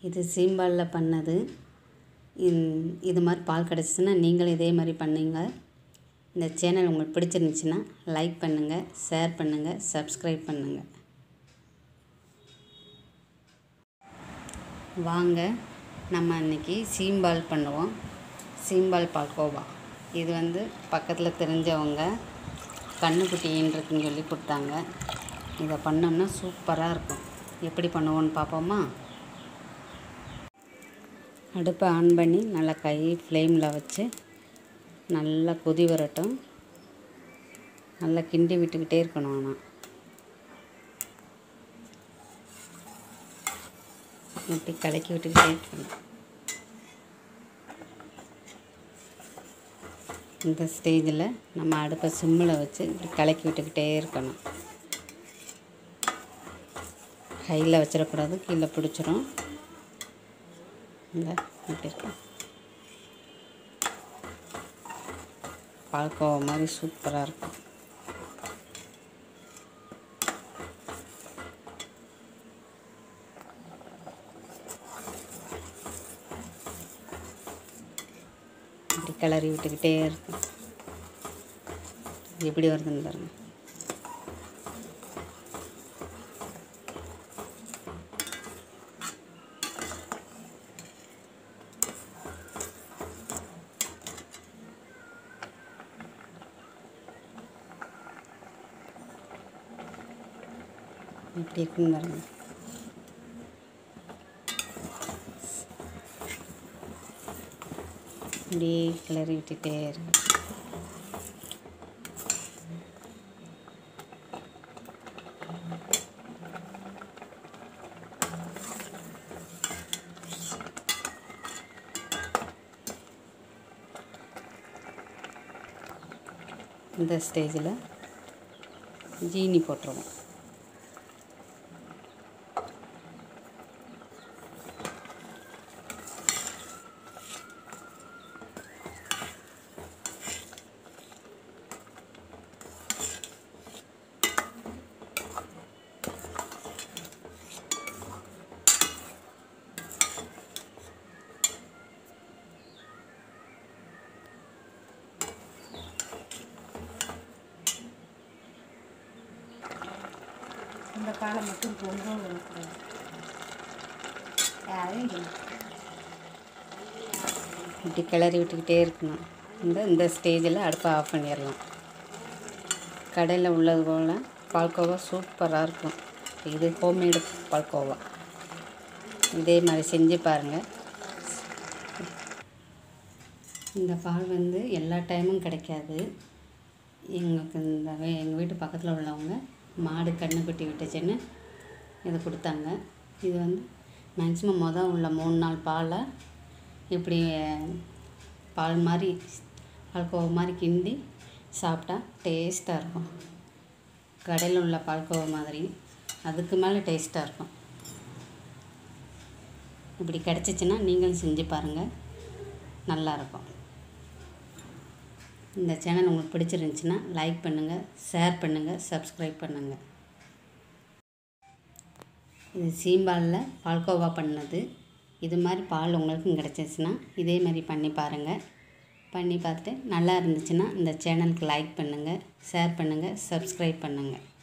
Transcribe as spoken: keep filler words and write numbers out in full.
இது சீம்பாலில் பண்ணது. இது மாதிரி பால் கிடச்சிச்சின்னா நீங்களும் இதே மாதிரி பண்ணுங்க. இந்த சேனல் உங்களுக்கு பிடிச்சிருந்துச்சுன்னா லைக் பண்ணுங்கள், ஷேர் பண்ணுங்கள், சப்ஸ்கிரைப் பண்ணுங்கள். வாங்க நம்ம இன்றைக்கி சீம்பால் பண்ணுவோம். சீம்பால் பால்கோவா. இது வந்து பக்கத்தில் தெரிஞ்சவங்க கண்ணுக்குட்டின்றதுன்னு சொல்லி கொடுத்தாங்க. இதை பண்ணோம்னா சூப்பராக இருக்கும். எப்படி பண்ணுவோன்னு பார்ப்போமா? அடுப்பை ஆன் பண்ணி நல்லா கை ஃப்ளேமில் வச்சு நல்லா கொதி வரட்டும். நல்லா கிண்டி விட்டுக்கிட்டே இருக்கணும். ஆனால் இப்படி கலக்கி விட்டுக்கிட்டே இருக்கணும். இந்த ஸ்டேஜில் நம்ம அடுப்பை சிம்மில் வச்சு இப்படி கலக்கி விட்டுக்கிட்டே இருக்கணும். ஹையில் வச்சிடக்கூடாது, கீழே பிடிச்சிரும். இந்த இப்படி இருக்கும். பால்கோவா மாதிரி சூப்பராக இருக்கும். இப்படி கிளறி விட்டுக்கிட்டே இருக்கும். எப்படி வருதுன்னு பாருங்க. இப்படி இருக்குன்னு பாருங்க. இப்படி கிளறி விட்டுட்டே இருக்கு. இந்த ஸ்டேஜில் ஜீனி போட்டுருவோம். இந்த காலை மட்டும் பொங்கல் வைக்கணும். இப்படி கிளறி விட்டுக்கிட்டே இருக்கணும். இந்த இந்த ஸ்டேஜில் அடுப்பை ஆஃப் பண்ணிடலாம். கடையில் உள்ளது போல் பால்கோவா சூப்பராக இருக்கும். இது ஹோம்மேடு பால்கோவா. இதே மாதிரி செஞ்சு பாருங்கள். இந்த பால் வந்து எல்லா டைமும் கிடைக்காது. எங்களுக்கு இந்த எங்கள் வீட்டு பக்கத்தில் உள்ளவங்க மாடு கண்ணுக்குட்டி விட்டுச்சுன்னு இதை கொடுத்தாங்க. இது வந்து மேக்ஸிமம் மொதல் உள்ள மூணு நாள் பாலை இப்படி பால் மாதிரி பால்கோவா மாதிரி கிண்டி சாப்பிட்டா டேஸ்ட்டாக இருக்கும். கடையில் உள்ள பால்கோவா மாதிரி அதுக்கு மேலே டேஸ்ட்டாக இருக்கும். இப்படி கிடச்சிச்சின்னா நீங்களும் செஞ்சு பாருங்கள், நல்லாயிருக்கும். இந்த சேனல் உங்களுக்கு பிடிச்சிருந்துச்சின்னா லைக் பண்ணுங்கள், ஷேர் பண்ணுங்கள், சப்ஸ்கிரைப் பண்ணுங்கள். இது சீம்பாலில் பால்கோவா பண்ணது. இது மாதிரி பால் உங்களுக்கும் கிடச்சிச்சின்னா இதே மாதிரி பண்ணி பாருங்கள். பண்ணி பார்த்துட்டு நல்லா இருந்துச்சுன்னா இந்த சேனலுக்கு லைக் பண்ணுங்கள், ஷேர் பண்ணுங்கள், சப்ஸ்கிரைப் பண்ணுங்கள்.